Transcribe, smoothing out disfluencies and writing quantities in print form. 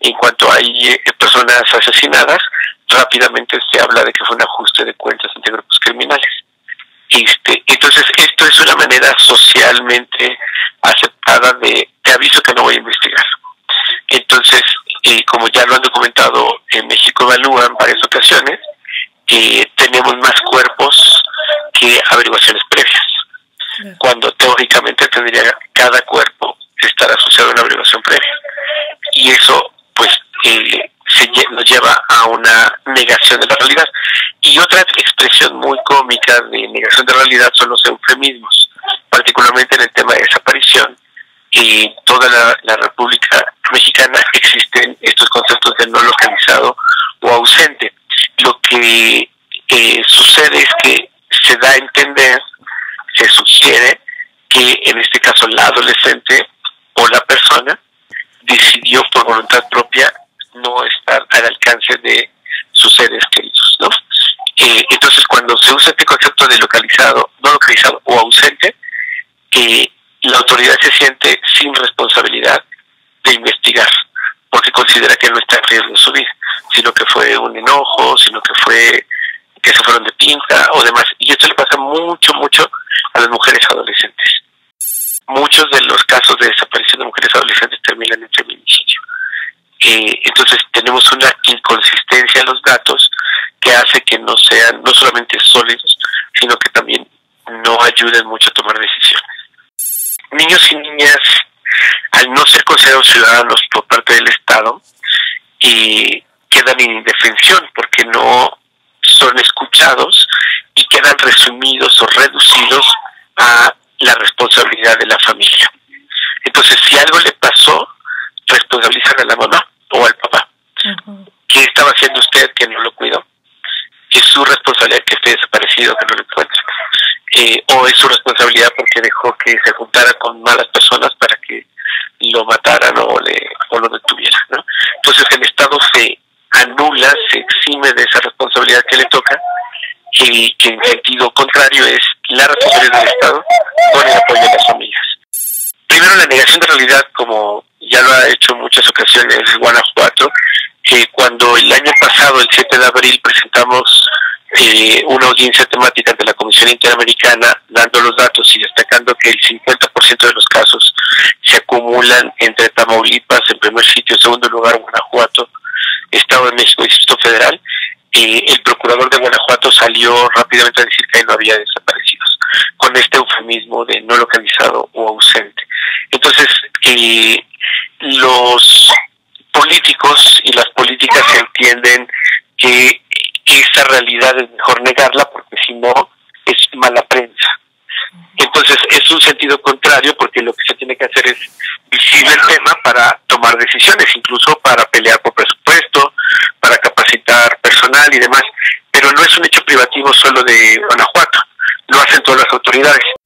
En cuanto hay personas asesinadas, rápidamente se habla de que fue un ajuste de cuentas entre grupos criminales. Entonces, esto es una manera socialmente aceptada de te aviso que no voy a investigar. Entonces, como ya lo han documentado en México Evalúa en varias ocasiones, tenemos más cuerpos que averiguaciones previas, cuando teóricamente tendría cada cuerpo estar asociado a una averiguación previa. Y eso, pues, nos lleva a una negación de la realidad. Y otra expresión muy cómica de negación de realidad son los eufemismos, particularmente en el tema de desaparición. Y toda la República Mexicana existen estos conceptos de no localizado o ausente. Lo que sucede es que se da a entender, se sugiere que en este caso la adolescente o la persona decidió por voluntad propia no estar al alcance de sus seres queridos, ¿no? Entonces, cuando se usa este concepto de localizado, no localizado o ausente, la autoridad se siente sin responsabilidad de investigar, porque considera que no está en riesgo su vida, sino que fue un enojo, sino que fue que se fueron de pinta o demás. Y esto le pasa mucho a las mujeres adolescentes. Muchos de los casos de desaparición de mujeres adolescentes terminan en feminicidio. Entonces tenemos una inconsistencia en los datos que hace que no sean no solamente sólidos, sino que también no ayuden mucho a tomar decisiones. Niños y niñas, al no ser considerados ciudadanos por parte del Estado, quedan en indefensión porque no son escuchados y quedan resumidos o reducidos a la responsabilidad de la familia. Entonces, si algo le pasó, responsabilizan a la mamá o al papá. ¿Qué estaba haciendo usted que no lo cuidó? Es su responsabilidad que esté desaparecido, que no lo encuentre. O es su responsabilidad porque dejó que se juntara con malas personas para que lo mataran o lo detuvieran, ¿no? Entonces el Estado se anula, se exime de esa responsabilidad que le toca, que en sentido contrario es la responsabilidad del Estado con el apoyo de las familias. Primero, la negación de realidad, como ya lo ha hecho en muchas ocasiones Guanajuato, cuando el año pasado, el 7 de abril, presentamos una audiencia temática ante la Comisión Interamericana, dando los datos y destacando que el 50% de los casos se acumulan entre Tamaulipas, en primer sitio, en segundo lugar Guanajuato, Estado de México y Distrito Federal. El procurador de Guanajuato salió rápidamente a decir que ahí no había desaparecidos, con este eufemismo de no localizado o ausente. Entonces, los políticos y las políticas entienden que esa realidad es mejor negarla porque si no es mala prensa. Entonces es un sentido contrario, porque lo que se tiene que hacer es visible el tema para tomar decisiones, incluso para pelear por presupuesto, para capacitar personal y demás. Pero no es un hecho privativo solo de Guanajuato, lo hacen todas las autoridades.